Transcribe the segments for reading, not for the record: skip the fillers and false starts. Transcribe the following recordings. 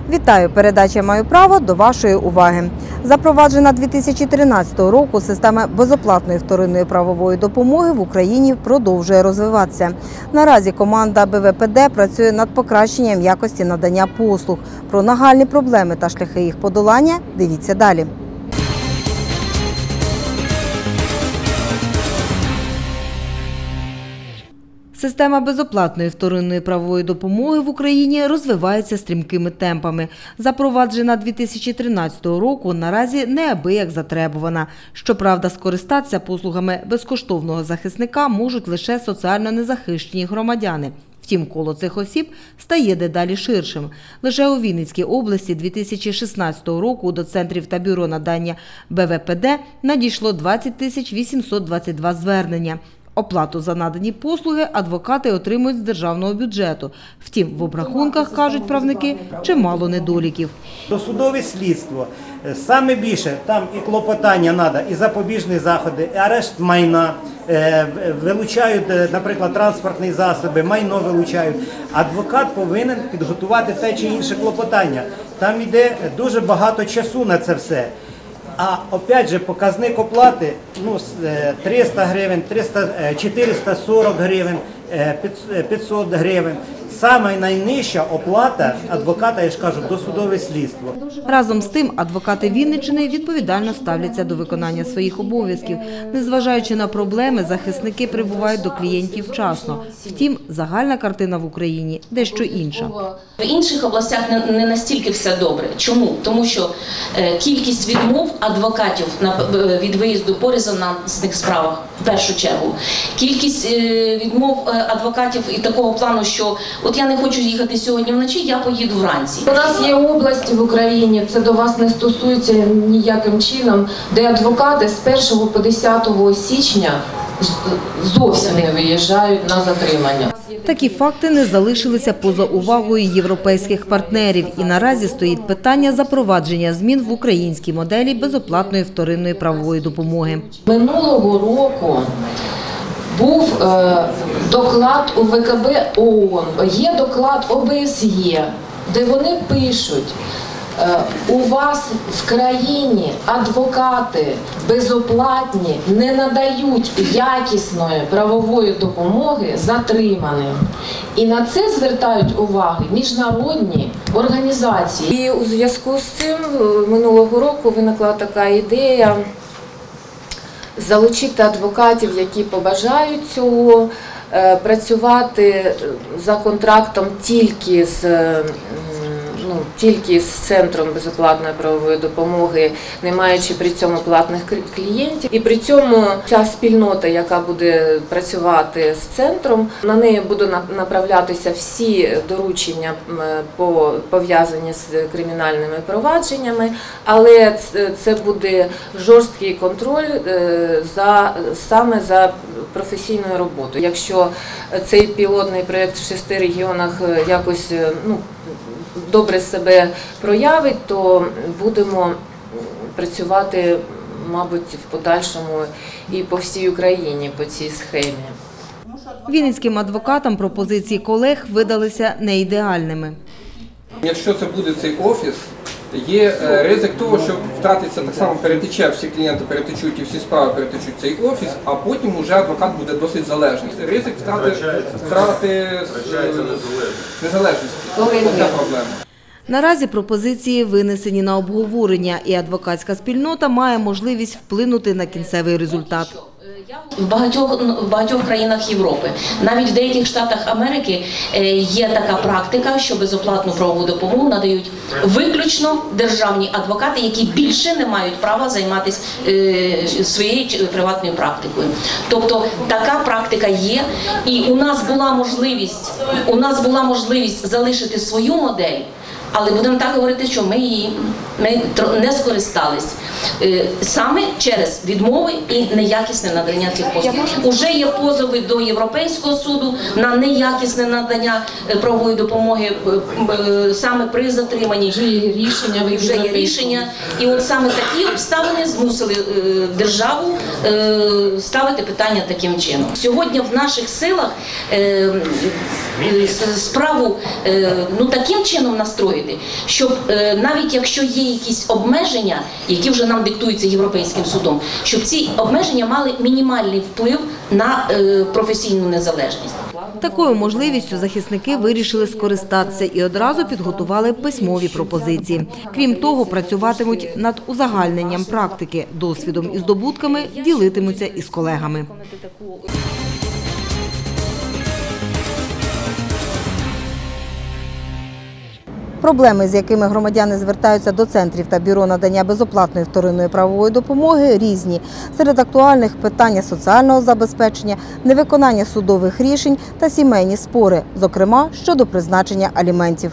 Вітаю! Передача «Маю право» до вашої уваги. Запроваджена 2013 року система безоплатної вторинної правової допомоги в Україні продовжує розвиватися. Наразі команда БВПД працює над покращенням якості надання послуг. Про нагальні проблеми та шляхи їх подолання дивіться далі. Система безоплатної вторинної правової допомоги в Україні розвивається стрімкими темпами. Запроваджена 2013 року, наразі неабияк затребувана. Щоправда, скористатися послугами безкоштовного захисника можуть лише соціально незахищені громадяни. Втім, коло цих осіб стає дедалі ширшим. Лише у Вінницькій області 2016 року до центрів та бюро надання БВПД надійшло 20 822 звернення. Оплату за надані послуги адвокати отримують з державного бюджету. Втім, в обрахунках, кажуть правники, чимало недоліків. Досудове слідство. Саме більше там і клопотання треба, і запобіжні заходи, і арешт майна. Вилучають, наприклад, транспортні засоби, майно вилучають. Адвокат повинен підготувати те чи інше клопотання. Там йде дуже багато часу на це все. А, опять же, показник оплати 300 гривень, 440 гривень, 500 гривень. Саме найнижча оплата адвоката, я ж кажу, досудове слідство. Разом з тим, адвокати Вінниччини відповідально ставляться до виконання своїх обов'язків. Незважаючи на проблеми, захисники прибувають до клієнтів вчасно. Втім, загальна картина в Україні дещо інша. В інших областях не настільки все добре. Чому? Тому що кількість відмов адвокатів від виїзду по резонансних справах, в першу чергу. Кількість відмов адвокатів і такого плану, що от я не хочу їхати сьогодні вночі, я поїду вранці. У нас є області в Україні, це до вас не стосується ніяким чином, де адвокати з 1 по 10 січня зовсім не виїжджають на затримання. Такі факти не залишилися поза увагою європейських партнерів. І наразі стоїть питання запровадження змін в українській моделі безоплатної вторинної правової допомоги. Минулого року був доклад УВКБ ООН, є доклад ОБСЄ, де вони пишуть, у вас в країні адвокати безоплатні не надають якісної правової допомоги затриманим. І на це звертають увагу міжнародні організації. І у зв'язку з цим минулого року виникла така ідея залучити адвокатів, які побажають цього, працювати за контрактом тільки з Центром безоплатної правової допомоги, не маючи при цьому платних клієнтів. І при цьому ця спільнота, яка буде працювати з центром, на неї будуть направлятися всі доручення, пов'язані з кримінальними провадженнями, але це буде жорсткий контроль саме за професійною роботою. Якщо цей пілотний проєкт в 6 регіонах якось добре себе проявить, то будемо працювати, мабуть, в подальшому і по всій Україні по цій схемі. Вінницьким адвокатам пропозиції колег видалися не ідеальними. Якщо це буде цей офіс, є ризик того, що втратиться, так само перетече, всі клієнти перетечуть і всі справи перетечуть цей офіс, а потім вже адвокат буде досить залежний. Ризик втрати незалежності. Це проблема. Наразі пропозиції винесені на обговорення, і адвокатська спільнота має можливість вплинути на кінцевий результат. В багатьох країнах Європи, навіть в деяких штатах Америки є така практика, що безоплатну правову допомогу надають виключно державні адвокати, які більше не мають права займатися своєю приватною практикою. Тобто така практика є, і у нас була можливість залишити свою модель. Але будемо так говорити, що ми не скористались саме через відмови і неякісне надання надання цих послуг. Уже є позови до Європейського суду на неякісне надання правової допомоги саме при затриманні. Вже є рішення, Вже є рішення. І от саме такі обставини змусили державу ставити питання таким чином. Сьогодні в наших силах справу таким чином настроїти, щоб навіть якщо є якісь обмеження, які вже нам диктуються Європейським судом, щоб ці обмеження мали мінімальний вплив на професійну незалежність. Такою можливістю захисники вирішили скористатися і одразу підготували письмові пропозиції. Крім того, працюватимуть над узагальненням практики, досвідом і здобутками ділитимуться із колегами. Проблеми, з якими громадяни звертаються до центрів та бюро надання безоплатної вторинної правової допомоги, різні. Серед актуальних – питання соціального забезпечення, невиконання судових рішень та сімейні спори, зокрема, щодо призначення аліментів.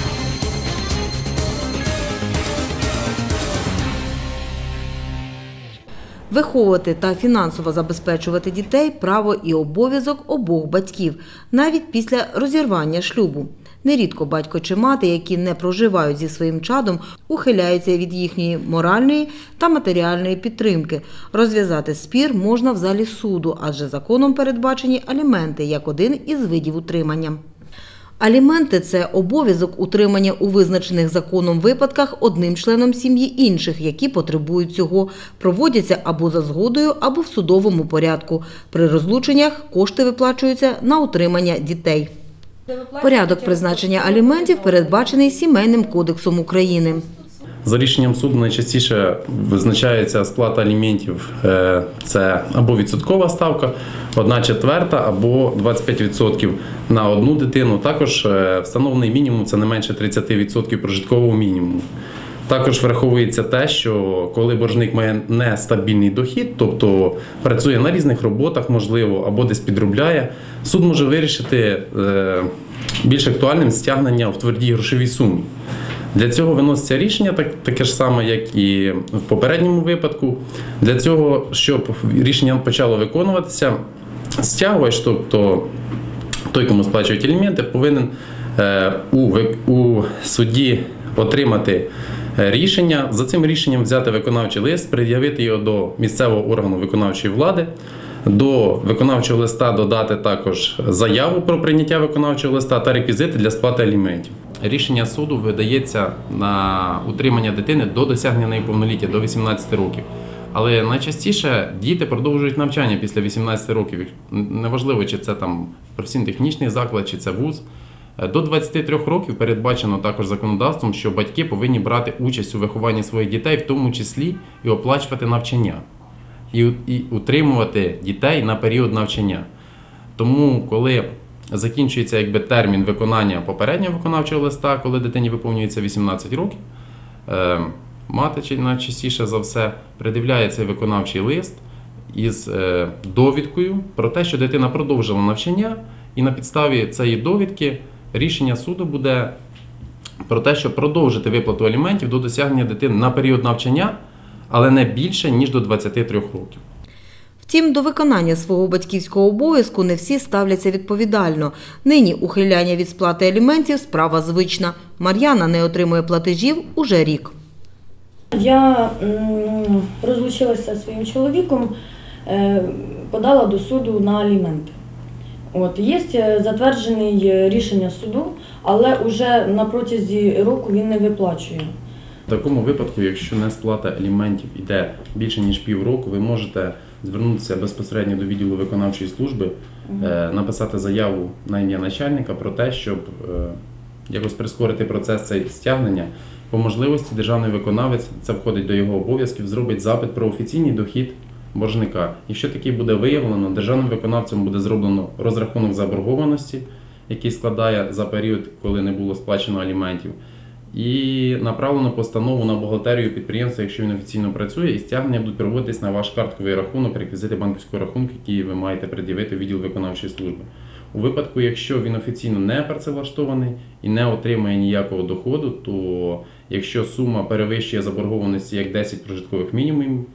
Виховувати та фінансово забезпечувати дітей – право і обов'язок обох батьків, навіть після розірвання шлюбу. Нерідко батько чи мати, які не проживають зі своїм чадом, ухиляються від їхньої моральної та матеріальної підтримки. Розв'язати спір можна в залі суду, адже законом передбачені аліменти як один із видів утримання. Аліменти – це обов'язок утримання у визначених законом випадках одним членом сім'ї інших, які потребують цього. Проводяться або за згодою, або в судовому порядку. При розлученнях кошти виплачуються на утримання дітей. Порядок призначення аліментів передбачений Сімейним кодексом України. За рішенням суду найчастіше визначається сплата аліментів. Це або відсоткова ставка, 1/4 або 25% на одну дитину. Також встановлений мінімум – це не менше 30% прожиткового мінімуму. Також враховується те, що коли боржник має нестабільний дохід, тобто працює на різних роботах, можливо, або десь підробляє, суд може вирішити більш актуальним стягнення в твердій грошовій сумі. Для цього виноситься рішення таке ж саме, як і в попередньому випадку. Для цього, щоб рішення почало виконуватися, стягувач, тобто той, кому сплачують аліменти, повинен у суді отримати рішення, за цим рішенням взяти виконавчий лист, пред'явити його до місцевого органу виконавчої влади, до виконавчого листа додати також заяву про прийняття виконавчого листа та реквізити для сплати аліментів. Рішення суду видається на утримання дитини до досягнення неї повноліття, до 18 років. Але найчастіше діти продовжують навчання після 18 років. Неважливо, чи це там професійно-технічний заклад, чи це вуз. До 23 років передбачено також законодавством, що батьки повинні брати участь у вихованні своїх дітей, в тому числі і оплачувати навчання, і утримувати дітей на період навчання. Тому, коли закінчується термін виконання попереднього виконавчого листа, коли дитині виповнюється 18 років, мати найчастіше за все придивляє цей виконавчий лист із довідкою про те, що дитина продовжила навчання, і на підставі цієї довідки рішення суду буде про те, щоб продовжити виплату аліментів до досягнення дитини на період навчання, але не більше, ніж до 23 років. Втім, до виконання свого батьківського обов'язку не всі ставляться відповідально. Нині ухиляння від сплати аліментів – справа звична. Мар'яна не отримує платежів уже рік. Я розлучилася зі своїм чоловіком, подала до суду на аліменти. Є затверджене рішення суду, але вже на протязі року він не виплачує. В такому випадку, якщо не сплата аліментів іде більше ніж півроку, ви можете звернутися безпосередньо до відділу виконавчої служби, написати заяву на ім'я начальника про те, щоб якось прискорити процес цього стягнення. По можливості державний виконавець, це входить до його обов'язків, зробить запит про офіційний дохід боржника. Якщо такий буде виявлено, державним виконавцем буде зроблено розрахунок заборгованості, який складає за період, коли не було сплачено аліментів, і направлено постанову на бухгалтерію підприємства, якщо він офіційно працює, і стягнення будуть проводитись на ваш картковий рахунок, реквізити банківського рахунку, які ви маєте пред'явити у відділ виконавчої служби. У випадку, якщо він офіційно не працевлаштований і не отримує ніякого доходу, то якщо сума перевищує заборгованості як 10 прожиткових мінімумів,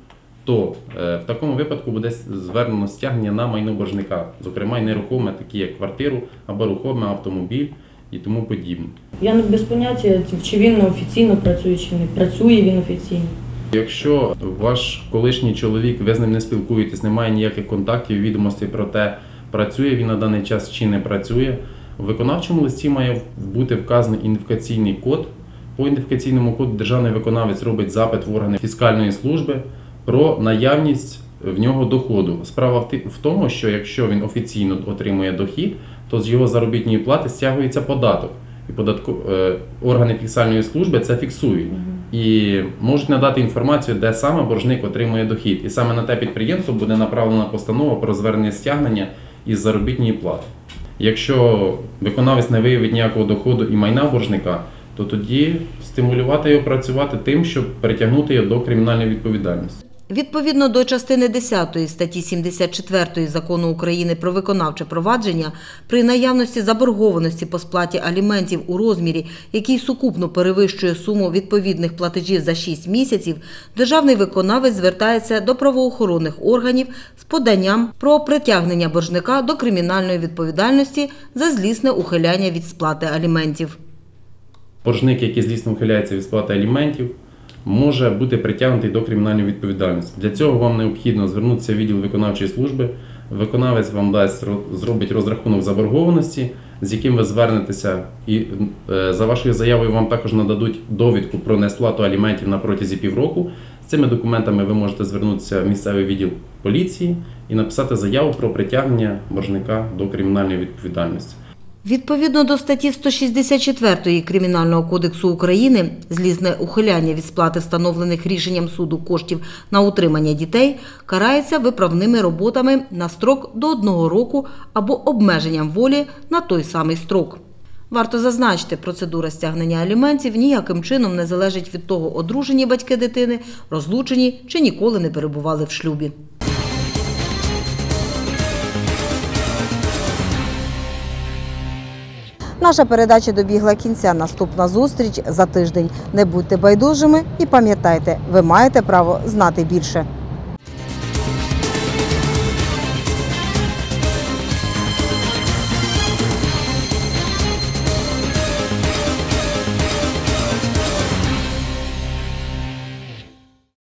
то в такому випадку буде звернено стягнення на майно боржника, зокрема й нерухоме, такі як квартиру або рухоме, автомобіль і тому подібне. Я не без поняття, чи він офіційно працює, чи не працює він офіційно. Якщо ваш колишній чоловік, ви з ним не спілкуєтесь, немає ніяких контактів, відомостей про те, працює він на даний час чи не працює, у виконавчому листі має бути вказаний ідентифікаційний код. По ідентифікаційному коду державний виконавець робить запит в органи фіскальної служби про наявність в нього доходу. Справа в тому, що якщо він офіційно отримує дохід, то з його заробітної плати стягується податок. І органи фіскальної служби це фіксують. І можуть надати інформацію, де саме боржник отримує дохід. І саме на те підприємство буде направлена постанова про звернення стягнення із заробітної плати. Якщо виконавець не виявить ніякого доходу і майна боржника, то тоді стимулювати його працювати тим, щоб притягнути його до кримінальної відповідальності. Відповідно до частини 10 статті 74 Закону України про виконавче провадження, при наявності заборгованості по сплаті аліментів у розмірі, який сукупно перевищує суму відповідних платежів за 6 місяців, державний виконавець звертається до правоохоронних органів з поданням про притягнення боржника до кримінальної відповідальності за злісне ухиляння від сплати аліментів. Боржник, який злісно ухиляється від сплати аліментів, може бути притягнутий до кримінальної відповідальності. Для цього вам необхідно звернутися в відділ виконавчої служби. Виконавець вам зробить розрахунок заборгованості, з яким ви звернетеся, і за вашою заявою вам також нададуть довідку про несплату аліментів на протязі півроку. З цими документами ви можете звернутися в місцевий відділ поліції і написати заяву про притягнення боржника до кримінальної відповідальності. Відповідно до статті 164 Кримінального кодексу України, злісне ухиляння від сплати встановлених рішенням суду коштів на утримання дітей карається виправними роботами на строк до 1 року або обмеженням волі на той самий строк. Варто зазначити, процедура стягнення аліментів ніяким чином не залежить від того, одружені батьки дитини, розлучені чи ніколи не перебували в шлюбі. Наша передача добігла кінця. Наступна зустріч за тиждень. Не будьте байдужими і пам'ятайте, ви маєте право знати більше.